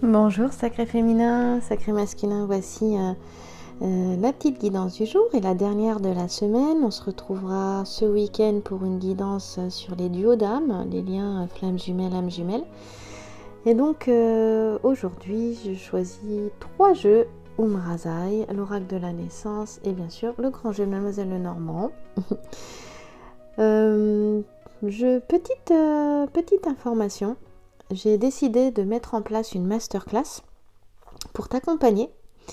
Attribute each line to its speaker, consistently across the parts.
Speaker 1: Bonjour sacré féminin, sacré masculin, voici la petite guidance du jour et la dernière de la semaine. On se retrouvera ce week-end pour une guidance sur les duos d'âme, les liens flamme jumelle, âme jumelle. Et donc aujourd'hui je choisis 3 jeux, Umrazaï, l'oracle de la naissance et bien sûr le grand jeu Mademoiselle Lenormand. Petite information. J'ai décidé de mettre en place une masterclass pour t'accompagner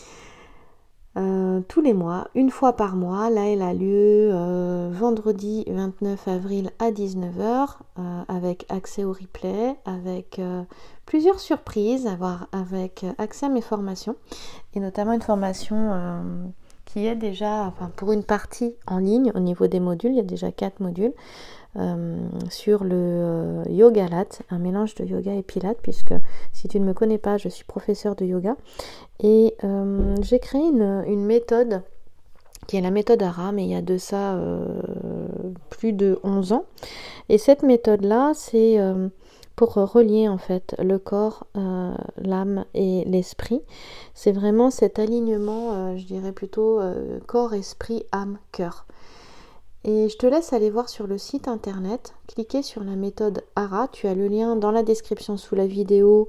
Speaker 1: tous les mois, une fois par mois. Là, elle a lieu vendredi 29 avril à 19h avec accès au replay, avec plusieurs surprises, avec accès à mes formations et notamment une formation qui est déjà, pour une partie en ligne au niveau des modules, il y a déjà 4 modules. Sur le yoga latte, un mélange de yoga et pilates, puisque si tu ne me connais pas, je suis professeure de yoga et j'ai créé une méthode qui est la méthode ARA, mais il y a de ça plus de 11 ans. Et cette méthode-là, c'est pour relier en fait le corps, l'âme et l'esprit. C'est vraiment cet alignement, je dirais plutôt corps, esprit, âme, cœur. Et je te laisse aller voir sur le site internet, cliquer sur la méthode ARA, tu as le lien dans la description sous la vidéo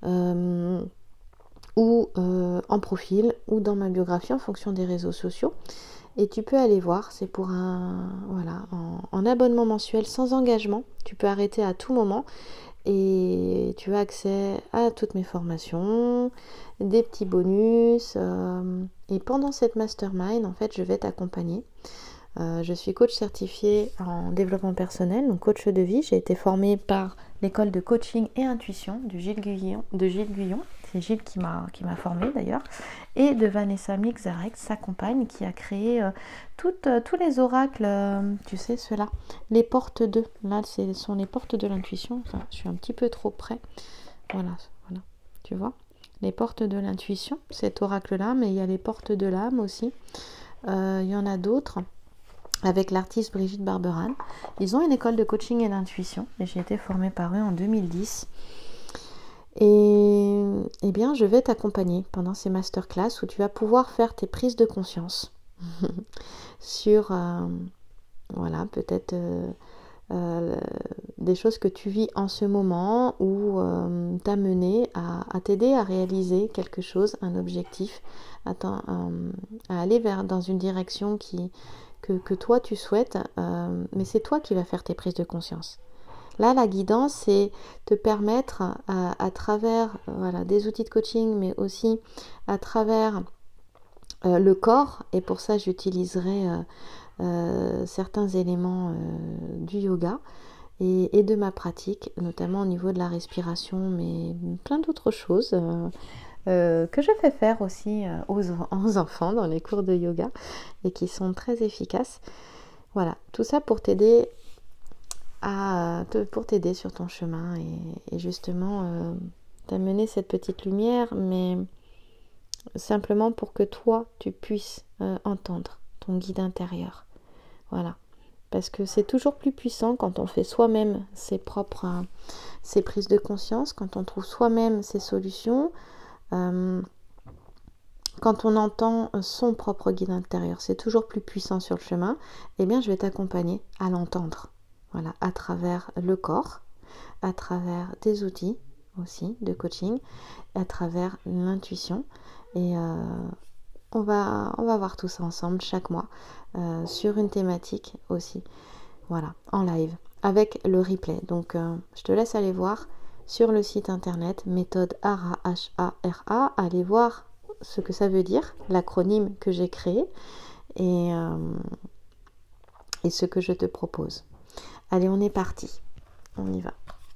Speaker 1: ou en profil ou dans ma biographie en fonction des réseaux sociaux. Et tu peux aller voir, c'est pour en abonnement mensuel sans engagement, tu peux arrêter à tout moment et tu as accès à toutes mes formations, des petits bonus et pendant cette mastermind, en fait, je vais t'accompagner. Je suis coach certifiée en développement personnel, donc coach de vie. J'ai été formée par l'école de coaching et intuition de Gilles Guyon. C'est Gilles qui m'a formée d'ailleurs. Et de Vanessa Mixarek, sa compagne, qui a créé tous les oracles, tu sais, ceux-là. Les portes de. Là, ce sont les portes de l'intuition. Enfin, je suis un petit peu trop près. Voilà, tu vois. Les portes de l'intuition, cet oracle-là, mais il y a les portes de l'âme aussi. Il y en a d'autres. Avec l'artiste Brigitte Barberane. Ils ont une école de coaching et d'intuition et j'ai été formée par eux en 2010. Et bien, je vais t'accompagner pendant ces masterclass où tu vas pouvoir faire tes prises de conscience sur, peut-être des choses que tu vis en ce moment ou t'amener à t'aider à réaliser quelque chose, un objectif, à aller dans une direction que toi tu souhaites, mais c'est toi qui vas faire tes prises de conscience. Là, la guidance, c'est te permettre à travers des outils de coaching, mais aussi à travers le corps, et pour ça j'utiliserai certains éléments du yoga et de ma pratique, notamment au niveau de la respiration, mais plein d'autres choses que je fais faire aussi aux enfants dans les cours de yoga et qui sont très efficaces. Voilà, tout ça pour t'aider sur ton chemin et justement t'amener cette petite lumière, mais simplement pour que toi tu puisses entendre ton guide intérieur. Voilà, parce que c'est toujours plus puissant quand on fait soi-même ses prises de conscience, quand on trouve soi-même ses solutions. Quand on entend son propre guide intérieur, c'est toujours plus puissant sur le chemin. Eh bien, je vais t'accompagner à l'entendre. Voilà, à travers le corps, à travers des outils aussi de coaching, à travers l'intuition. Et on va voir tout ça ensemble chaque mois sur une thématique aussi. Voilà, en live, avec le replay. Donc, je te laisse aller voir sur le site internet méthode ARA, H-A-R-A, allez voir ce que ça veut dire, l'acronyme que j'ai créé et ce que je te propose. Allez, on est parti, on y va.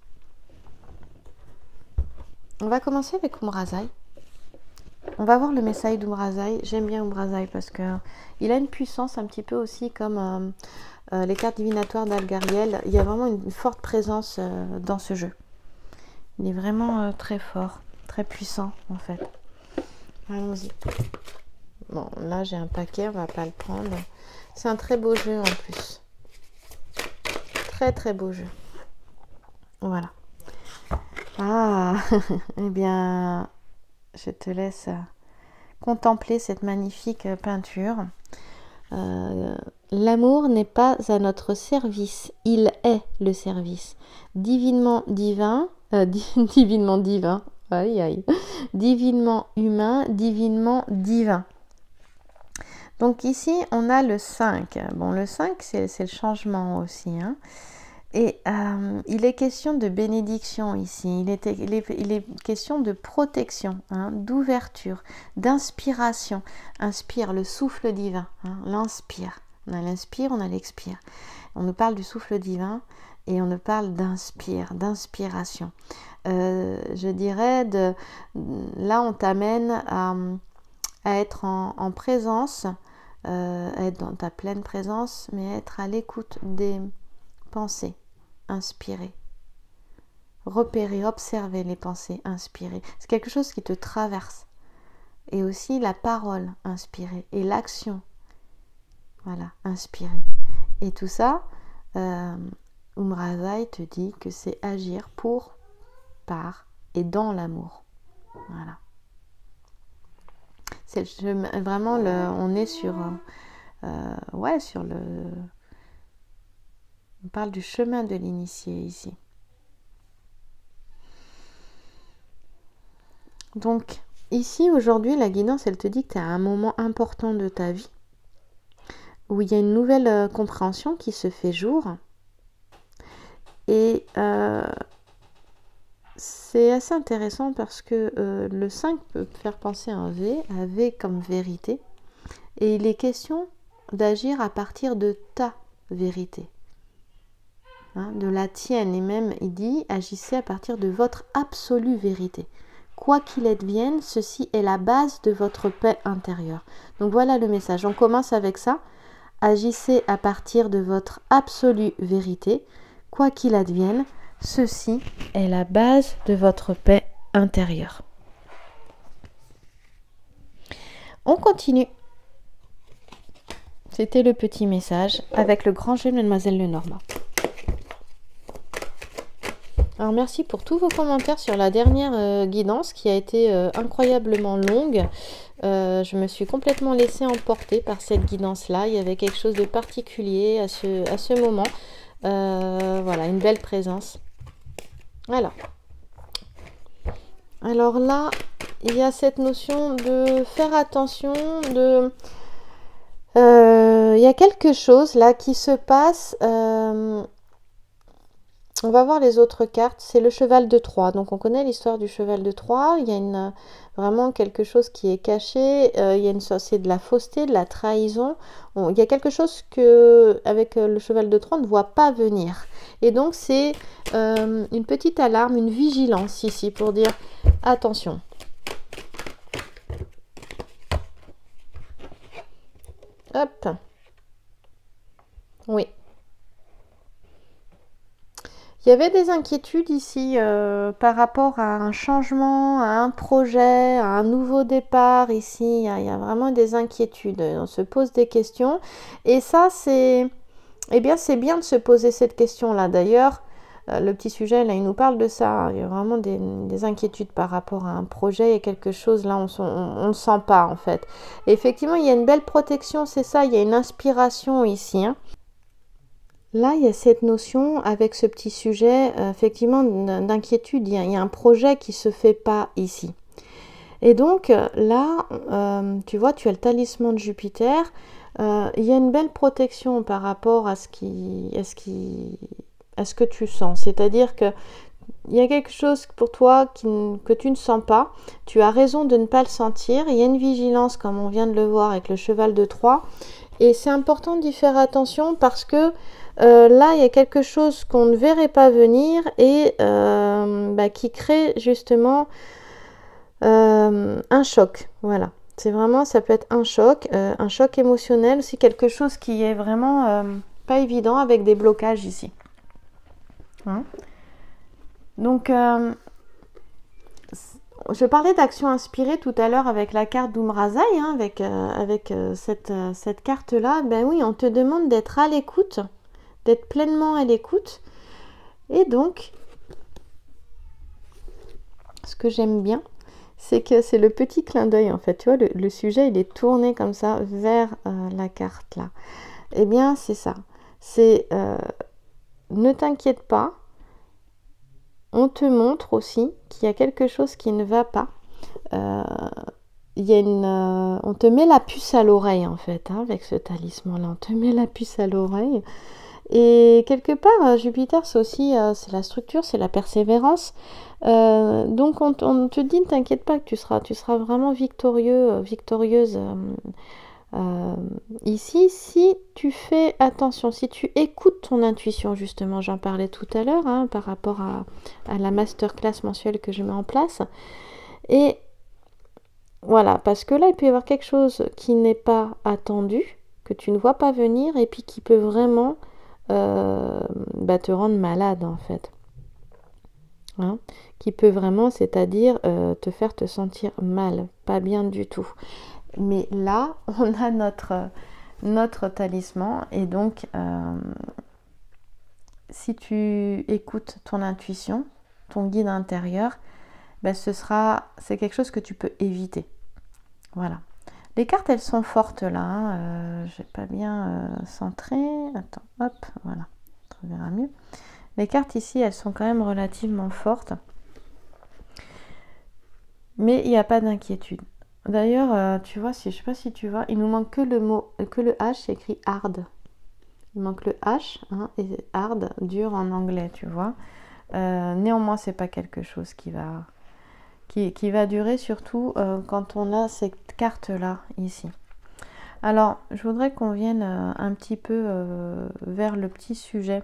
Speaker 1: On va commencer avec Umrazaï. On va voir le message d'Umrazaï. J'aime bien Umrazaï parce que il a une puissance un petit peu aussi comme les cartes divinatoires d'Algariel. Il y a vraiment une forte présence dans ce jeu. Il est vraiment très fort, très puissant en fait. Allons-y. Bon, là j'ai un paquet, on va pas le prendre. C'est un très beau jeu en plus. Très très beau jeu. Voilà. Ah, eh bien, je te laisse contempler cette magnifique peinture. L'amour n'est pas à notre service, il est le service. Divinement divin, divinement divin, aïe aïe, divinement humain, divinement divin. Donc ici, on a le 5. Bon, le 5, c'est le changement aussi, hein. Et il est question de bénédiction ici, il est question de protection, hein, d'ouverture, d'inspiration. Inspire le souffle divin, hein, l'inspire. On a l'inspire, on a l'expire. On nous parle du souffle divin et on nous parle d'inspiration. Je dirais, là on t'amène à être en présence, être dans ta pleine présence, mais être à l'écoute des pensées inspirées. Repérer, observer les pensées inspirées. C'est quelque chose qui te traverse. Et aussi la parole inspirée et l'action, voilà, inspirée. Et tout ça, Umrazai te dit que c'est agir pour, par et dans l'amour. Voilà. C'est vraiment on est sur, sur le. On parle du chemin de l'initié ici. Donc, ici, aujourd'hui, la guidance, elle te dit que tu es à un moment important de ta vie où il y a une nouvelle compréhension qui se fait jour. Et c'est assez intéressant parce que le 5 peut faire penser à un V comme vérité. Et il est question d'agir à partir de ta vérité. Hein, de la tienne, et même il dit agissez à partir de votre absolue vérité. Quoi qu'il advienne, ceci est la base de votre paix intérieure. Donc voilà le message, on commence avec ça. Agissez à partir de votre absolue vérité. Quoi qu'il advienne, ceci est la base de votre paix intérieure. On continue. C'était le petit message avec le grand jeu de Mademoiselle Lenormand. Alors merci pour tous vos commentaires sur la dernière guidance qui a été incroyablement longue. Je me suis complètement laissée emporter par cette guidance-là. Il y avait quelque chose de particulier à ce moment. Voilà, une belle présence. Alors là, il y a cette notion de faire attention, il y a quelque chose là qui se passe. On va voir les autres cartes. C'est le cheval de Troie. Donc on connaît l'histoire du cheval de Troie. Il y a vraiment quelque chose qui est caché. C'est de la fausseté, de la trahison. Il y a quelque chose que avec le cheval de Troie on ne voit pas venir. Et donc c'est une petite alarme, une vigilance ici pour dire attention. Hop. Oui. Il y avait des inquiétudes ici par rapport à un changement, à un projet, à un nouveau départ. Ici, il y a vraiment des inquiétudes. On se pose des questions. Et ça, c'est bien de se poser cette question-là. D'ailleurs, le petit sujet, là, il nous parle de ça. Il y a vraiment des inquiétudes par rapport à un projet. Il y a quelque chose, là, on ne sent pas, en fait. Et effectivement, il y a une belle protection, c'est ça. Il y a une inspiration ici, hein. Là, il y a cette notion avec ce petit sujet, effectivement, d'inquiétude. Il y a un projet qui ne se fait pas ici. Et donc, là, tu vois, tu as le talisman de Jupiter. Il y a une belle protection par rapport à ce que tu sens. C'est-à-dire que il y a quelque chose pour toi que tu ne sens pas. Tu as raison de ne pas le sentir. Il y a une vigilance, comme on vient de le voir avec le cheval de Troie. Et c'est important d'y faire attention parce que là, il y a quelque chose qu'on ne verrait pas venir et qui crée justement un choc. Voilà. C'est vraiment, ça peut être un choc émotionnel, aussi quelque chose qui est vraiment pas évident avec des blocages ici. Hein? Donc, je parlais d'action inspirée tout à l'heure avec la carte d'Umrazai, hein, avec cette carte-là. Ben oui, on te demande d'être à l'écoute, d'être pleinement à l'écoute. Et donc, ce que j'aime bien, c'est que c'est le petit clin d'œil en fait. Tu vois, le sujet il est tourné comme ça vers la carte là. Eh bien, c'est ça. C'est ne t'inquiète pas. On te montre aussi qu'il y a quelque chose qui ne va pas. On te met la puce à l'oreille en fait, hein, avec ce talisman là. On te met la puce à l'oreille. Et quelque part, Jupiter, c'est aussi c'est la structure, c'est la persévérance. Donc on te dit, ne t'inquiète pas que tu seras vraiment victorieuse ici, si tu fais attention, si tu écoutes ton intuition, justement, j'en parlais tout à l'heure, hein, par rapport à la masterclass mensuelle que je mets en place. Et voilà, parce que là, il peut y avoir quelque chose qui n'est pas attendu, que tu ne vois pas venir, et puis qui peut vraiment te rendre malade, en fait. Hein, qui peut vraiment, c'est-à-dire te faire te sentir mal, pas bien du tout. Mais là, on a notre talisman et donc si tu écoutes ton intuition, ton guide intérieur, c'est quelque chose que tu peux éviter. Voilà. Les cartes, elles sont fortes là. Hein. J'ai pas bien centré. Attends, hop, voilà. On verra mieux. Les cartes ici, elles sont quand même relativement fortes. Mais il n'y a pas d'inquiétude. D'ailleurs, tu vois, je ne sais pas si tu vois, il nous manque que le H, c'est écrit hard. Il manque le H, hein, et hard, dur en anglais, tu vois. Néanmoins, c'est pas quelque chose qui va durer, surtout quand on a cette carte-là, ici. Alors, je voudrais qu'on vienne un petit peu vers le petit sujet,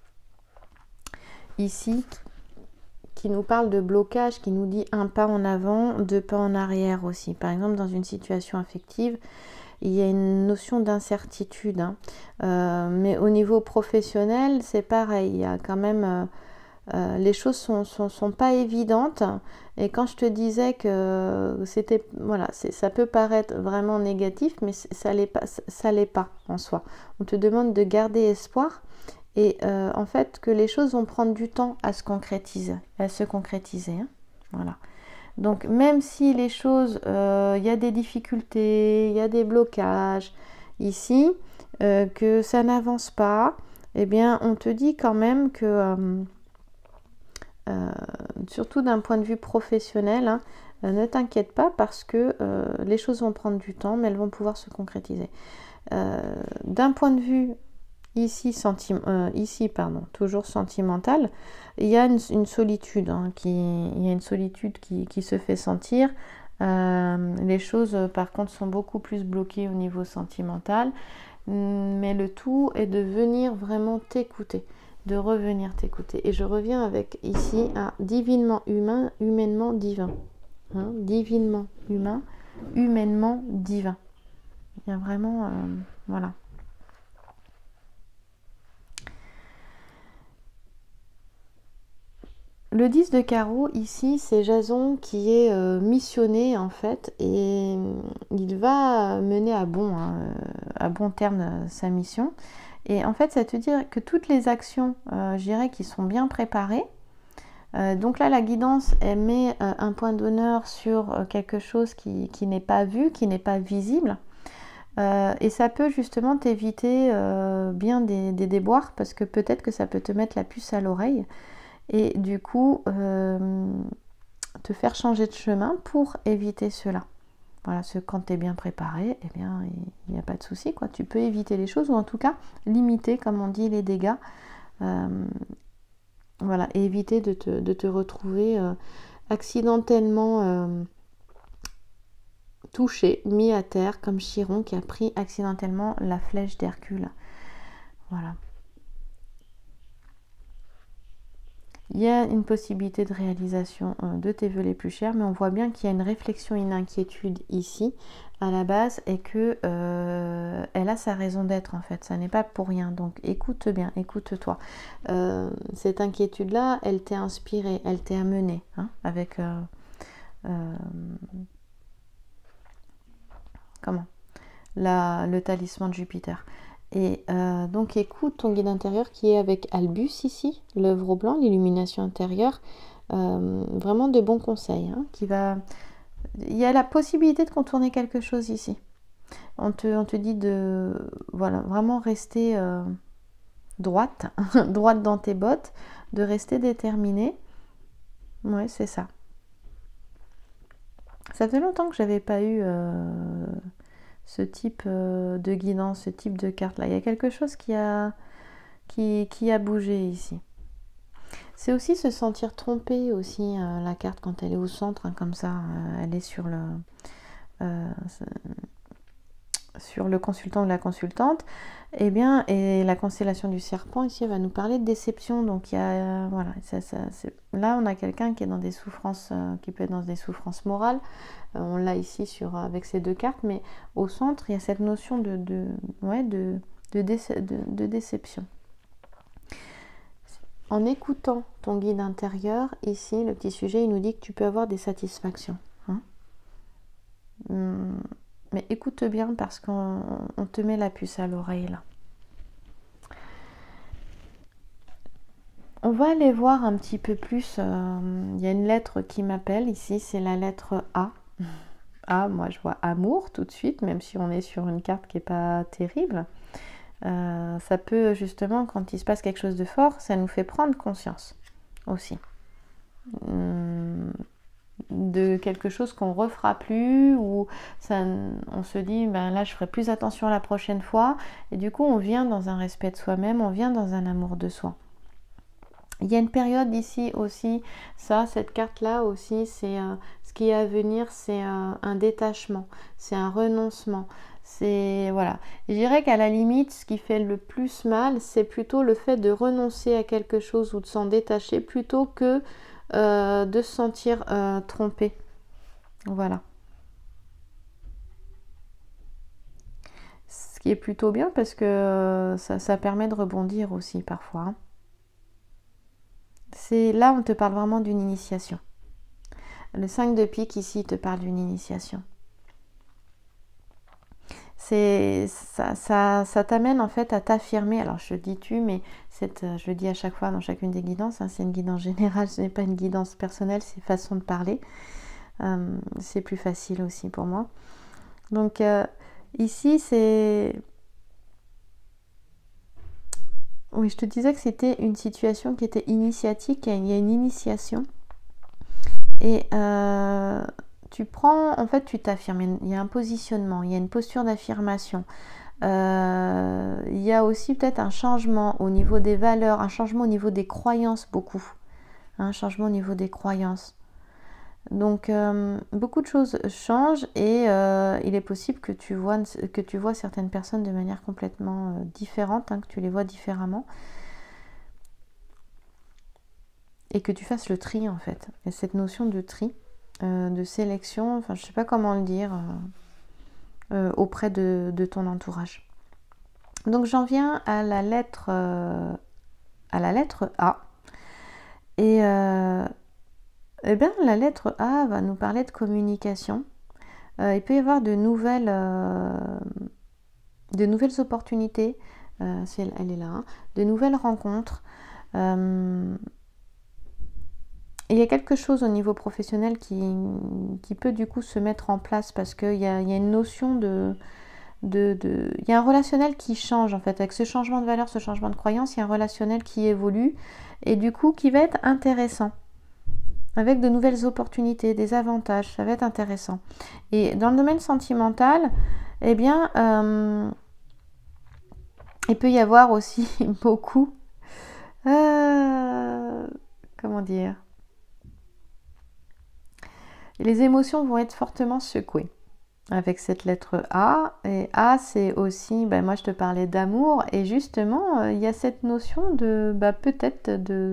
Speaker 1: ici, qui nous parle de blocage, qui nous dit un pas en avant, deux pas en arrière aussi. Par exemple, dans une situation affective, il y a une notion d'incertitude. Hein. Mais au niveau professionnel, c'est pareil. Il y a quand même... les choses sont pas évidentes. Et quand je te disais que c'était... Voilà, ça peut paraître vraiment négatif, mais ça l'est pas en soi. On te demande de garder espoir. Et en fait, que les choses vont prendre du temps à se concrétiser. Hein. Voilà. Donc, même si les choses, il y a des difficultés, il y a des blocages ici, que ça n'avance pas, eh bien, on te dit quand même que, surtout d'un point de vue professionnel, hein, ne t'inquiète pas parce que les choses vont prendre du temps, mais elles vont pouvoir se concrétiser. D'un point de vue toujours sentimental, il y a une solitude, hein, il y a une solitude qui se fait sentir. Les choses, par contre, sont beaucoup plus bloquées au niveau sentimental, mais le tout est de venir vraiment t'écouter, de revenir t'écouter. Et je reviens avec ici un divinement humain, humainement divin. Hein, divinement humain, humainement divin. Il y a vraiment... voilà. Le 10 de carreau, ici, c'est Jason qui est missionné, en fait, et il va mener à bon terme sa mission. Et en fait, ça te dit que toutes les actions, je dirais, qui sont bien préparées. Donc là, la guidance, elle met un point d'honneur sur quelque chose qui n'est pas vu, qui n'est pas visible. Et ça peut justement t'éviter bien des déboires, parce que peut-être que ça peut te mettre la puce à l'oreille. Et du coup, te faire changer de chemin pour éviter cela. Voilà, quand tu es bien préparé, eh bien, il n'y a pas de souci, quoi. Tu peux éviter les choses, ou en tout cas, limiter, comme on dit, les dégâts. Voilà, et éviter de te retrouver accidentellement touché, mis à terre, comme Chiron qui a pris accidentellement la flèche d'Hercule. Voilà. Il y a une possibilité de réalisation de tes vœux les plus chers, mais on voit bien qu'il y a une réflexion, une inquiétude ici à la base, et que elle a sa raison d'être en fait. Ça n'est pas pour rien. Donc écoute bien, écoute-toi. Cette inquiétude-là, elle t'est inspirée, elle t'est amenée, hein, avec le talisman de Jupiter. Et donc écoute ton guide intérieur qui est avec Albus ici, l'œuvre au blanc, l'illumination intérieure, Vraiment de bons conseils, hein, il y a la possibilité de contourner quelque chose ici. On te dit de voilà, vraiment rester droite, droite dans tes bottes, de rester déterminée. Ouais, c'est ça. Ça fait longtemps que j'avais pas eu ce type de guidance, ce type de carte là. Il y a quelque chose qui a bougé ici. C'est aussi se sentir trompé aussi, la carte quand elle est au centre, hein, comme ça, elle est sur le consultant ou la consultante. Et bien, et la constellation du serpent ici, elle va nous parler de déception. Donc il y a, voilà, là on a quelqu'un qui est dans des souffrances, qui peut être dans des souffrances morales. On l'a ici avec ces deux cartes, mais au centre il y a cette notion de déception. En écoutant ton guide intérieur, ici, le petit sujet, il nous dit que tu peux avoir des satisfactions. Hein, mais écoute bien parce qu'on te met la puce à l'oreille là. On va aller voir un petit peu plus. Il y a une lettre qui m'appelle ici, c'est la lettre A. A, moi je vois amour tout de suite, même si on est sur une carte qui n'est pas terrible. Ça peut justement, quand il se passe quelque chose de fort, ça nous fait prendre conscience aussi de quelque chose qu'on refera plus, ou on se dit ben là je ferai plus attention la prochaine fois, et du coup on vient dans un respect de soi-même, on vient dans un amour de soi. Il y a une période ici aussi, cette carte là aussi, c'est ce qui est à venir, c'est un détachement, c'est un renoncement. C'est voilà. Je dirais qu'à la limite, ce qui fait le plus mal, c'est plutôt le fait de renoncer à quelque chose ou de s'en détacher, plutôt que de se sentir trompé. Voilà. Ce qui est plutôt bien parce que ça permet de rebondir aussi parfois. Hein. Là, on te parle vraiment d'une initiation. Le 5 de pique ici te parle d'une initiation. Ça t'amène en fait à t'affirmer. Alors je dis tu, mais je le dis à chaque fois dans chacune des guidances, hein, c'est une guidance générale, ce n'est pas une guidance personnelle, c'est façon de parler. C'est plus facile aussi pour moi. Donc ici c'est... Oui, je te disais que c'était une situation qui était initiatique, il y a une initiation. Et tu prends, en fait, tu t'affirmes. Il y a un positionnement, il y a une posture d'affirmation. Il y a aussi peut-être un changement au niveau des valeurs, un changement au niveau des croyances, beaucoup. Un changement au niveau des croyances. Donc, beaucoup de choses changent et il est possible que tu vois certaines personnes de manière complètement différente, hein, que tu les vois différemment. Et que tu fasses le tri, en fait. Et cette notion de tri, de sélection, enfin, je ne sais pas comment le dire, auprès de ton entourage. Donc, j'en viens à la lettre A. Et bien, la lettre A va nous parler de communication. Il peut y avoir de nouvelles opportunités, elle est là, hein, de nouvelles rencontres. Il y a quelque chose au niveau professionnel qui peut du coup se mettre en place parce qu'il y a une notion il y a un relationnel qui change en fait. Avec ce changement de valeur, ce changement de croyance, il y a un relationnel qui évolue et du coup qui va être intéressant. Avec de nouvelles opportunités, des avantages, ça va être intéressant. Et dans le domaine sentimental, eh bien, il peut y avoir aussi beaucoup... comment dire ? Les émotions vont être fortement secouées avec cette lettre A. Et A, c'est aussi, moi je te parlais d'amour, et justement, il y a cette notion de peut-être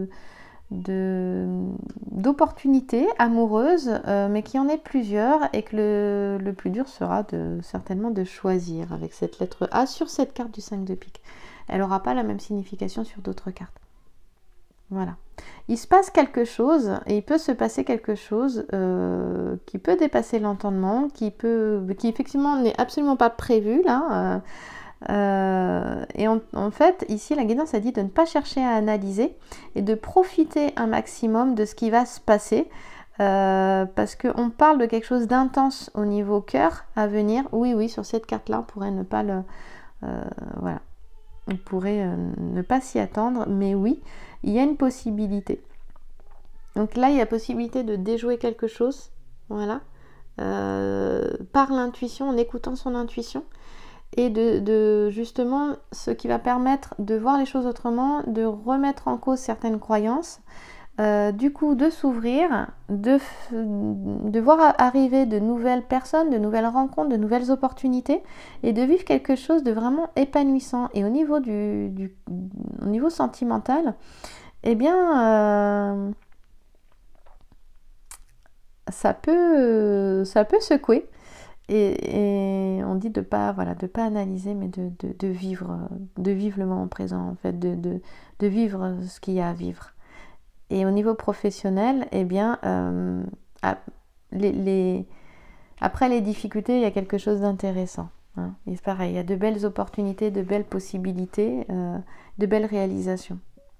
Speaker 1: d'opportunités amoureuses, mais qu'il y en ait plusieurs, et que le plus dur sera certainement de choisir avec cette lettre A sur cette carte du 5 de pique. Elle n'aura pas la même signification sur d'autres cartes. Voilà. Il se passe quelque chose, et il peut se passer quelque chose qui peut dépasser l'entendement, qui effectivement n'est absolument pas prévu là, Et en fait, ici, la guidance a dit de ne pas chercher à analyser et de profiter un maximum de ce qui va se passer. Parce qu'on parle de quelque chose d'intense au niveau cœur à venir. Oui, sur cette carte-là, on pourrait ne pas le... voilà. On pourrait ne pas s'y attendre, mais oui, il y a une possibilité. Donc là, il y a possibilité de déjouer quelque chose, voilà, par l'intuition, en écoutant son intuition, et de justement ce qui va permettre de voir les choses autrement, de remettre en cause certaines croyances, du coup de s'ouvrir, de voir arriver de nouvelles personnes, de nouvelles rencontres, de nouvelles opportunités, et de vivre quelque chose de vraiment épanouissant. Et au niveau au niveau sentimental, eh bien ça peut secouer, et on dit de pas analyser, mais de vivre le moment présent, en fait, de vivre ce qu'il y a à vivre. Et au niveau professionnel, eh bien, après les difficultés, il y a quelque chose d'intéressant. Hein. Et c'est pareil, il y a de belles opportunités, de belles possibilités, de belles réalisations.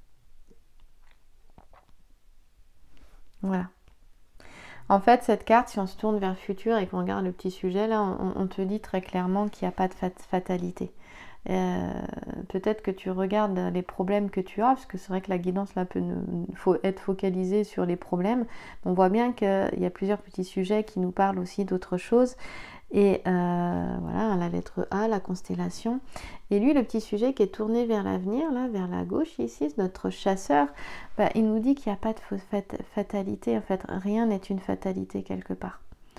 Speaker 1: Voilà. En fait, cette carte, si on se tourne vers le futur et qu'on regarde le petit sujet, là, on te dit très clairement qu'il n'y a pas de fatalité. Peut-être que tu regardes les problèmes que tu as, parce que c'est vrai que la guidance là faut être focalisée sur les problèmes. On voit bien qu'il y a plusieurs petits sujets qui nous parlent aussi d'autres choses. Et voilà, la lettre A, la constellation. Et lui, le petit sujet qui est tourné vers l'avenir, là, vers la gauche ici, notre chasseur, il nous dit qu'il n'y a pas de fatalité. En fait, rien n'est une fatalité quelque part.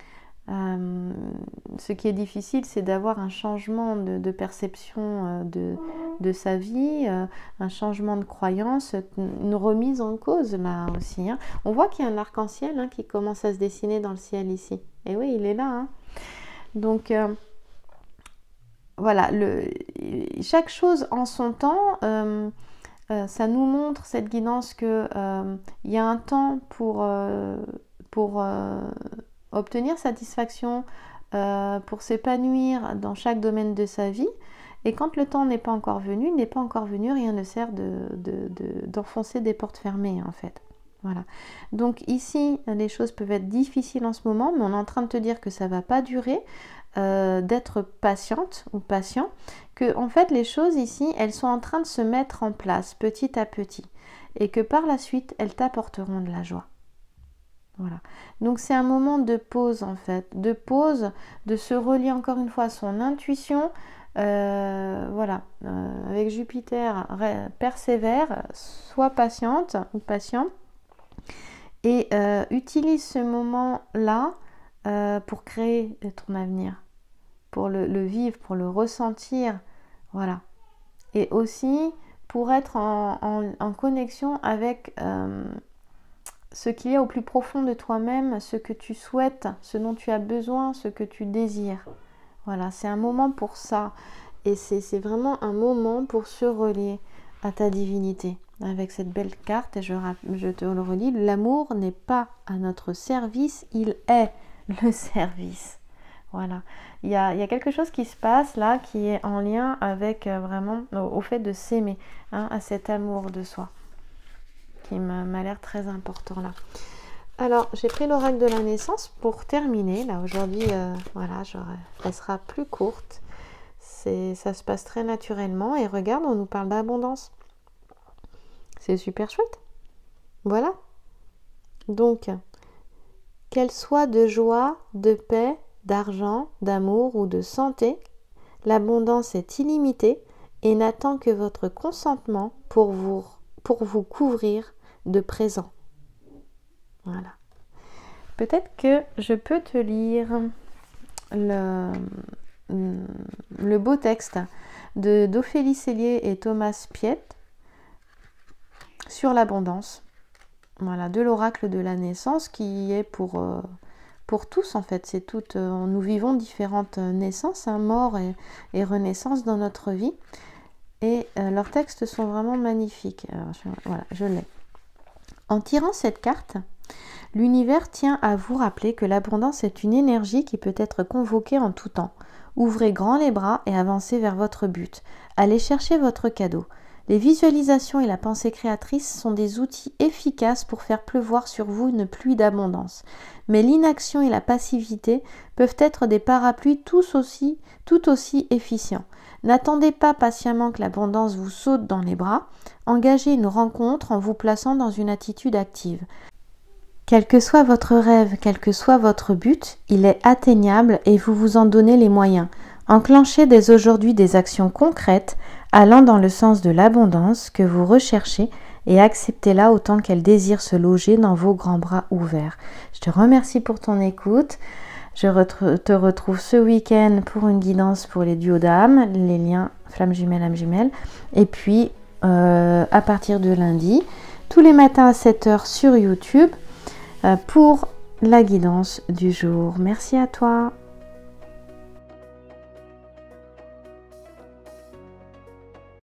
Speaker 1: Ce qui est difficile, c'est d'avoir un changement de perception de sa vie, un changement de croyance, une remise en cause là aussi. Hein. On voit qu'il y a un arc-en-ciel qui commence à se dessiner dans le ciel ici. Et oui, il est là. Hein. Donc voilà, chaque chose en son temps, ça nous montre cette guidance que il y a un temps pour obtenir satisfaction, pour s'épanouir dans chaque domaine de sa vie. Et quand le temps n'est pas encore venu, rien ne sert d'enfoncer des portes fermées, en fait. Voilà. Donc ici, les choses peuvent être difficiles en ce moment, mais on est en train de te dire que ça ne va pas durer, d'être patiente ou patient, que en fait les choses ici, elles sont en train de se mettre en place petit à petit, et que par la suite, elles t'apporteront de la joie. Voilà. Donc c'est un moment de pause, en fait, de se relier encore une fois à son intuition. Voilà, avec Jupiter, persévère, sois patiente ou patient, et utilise ce moment-là pour créer ton avenir, pour le vivre, pour le ressentir, voilà. Et aussi pour être en connexion avec ce qu'il y a au plus profond de toi-même, ce que tu souhaites, ce dont tu as besoin, ce que tu désires. Voilà, c'est un moment pour ça. Et c'est vraiment un moment pour se relier à ta divinité. Avec cette belle carte, et je te le relis, l'amour n'est pas à notre service, il est le service. Voilà. Il y a quelque chose qui se passe là, qui est en lien avec vraiment au fait de s'aimer, à cet amour de soi, qui m'a l'air très important là. Alors, j'ai pris l'oracle de la naissance pour terminer. Là, aujourd'hui, voilà, elle sera plus courte. Ça se passe très naturellement. Et regarde, on nous parle d'abondance. C'est super chouette. Voilà. Donc, qu'elle soit de joie, de paix, d'argent, d'amour ou de santé, l'abondance est illimitée et n'attend que votre consentement pour vous couvrir de présent. Voilà. Peut-être que je peux te lire le beau texte d'Ophélie Sellier et Thomas Piet sur l'abondance. Voilà, de l'oracle de la naissance qui est pour tous en fait. C'est toutes, nous vivons différentes naissances, mort et renaissance dans notre vie. Et leurs textes sont vraiment magnifiques. Alors, voilà, je l'ai. En tirant cette carte, l'univers tient à vous rappeler que l'abondance est une énergie qui peut être convoquée en tout temps, Ouvrez grand les bras et avancez vers votre but. Allez chercher votre cadeau. Les visualisations et la pensée créatrice sont des outils efficaces pour faire pleuvoir sur vous une pluie d'abondance. Mais l'inaction et la passivité peuvent être des parapluies tout aussi efficients. N'attendez pas patiemment que l'abondance vous saute dans les bras. Engagez une rencontre en vous plaçant dans une attitude active. Quel que soit votre rêve, quel que soit votre but, il est atteignable et vous vous en donnez les moyens. Enclenchez dès aujourd'hui des actions concrètes allant dans le sens de l'abondance que vous recherchez et acceptez-la autant qu'elle désire se loger dans vos grands bras ouverts. Je te remercie pour ton écoute. Je te retrouve ce week-end pour une guidance pour les duos d'âme, les liens flamme jumelle, âme jumelle. Et puis, à partir de lundi, tous les matins à 7h sur YouTube, pour la guidance du jour. Merci à toi.